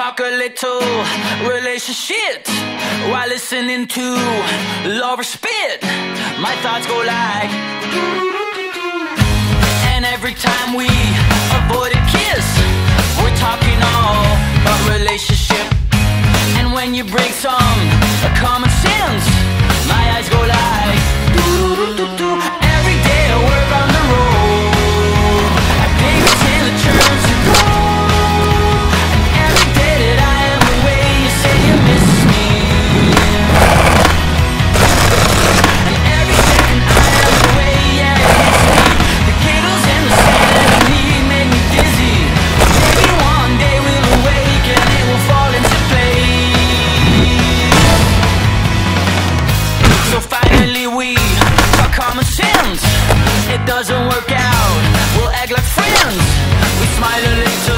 talk a little relationships while listening to lovers spit. My thoughts go like, and every time we avoid a kiss, we're talking all about relationship. And when you bring some common sense, my eyes go like, do-do-do-do. Every day we're on the road, I baby till it turns to gold. And every day that I am away, you say you miss me. And every second I am away, yeah, it hits me. The giggles and the sand of me make me dizzy. Maybe one day we'll awake and it will fall into place. So finally we talk common sense. It doesn't work out, we'll act like friends. We smile a little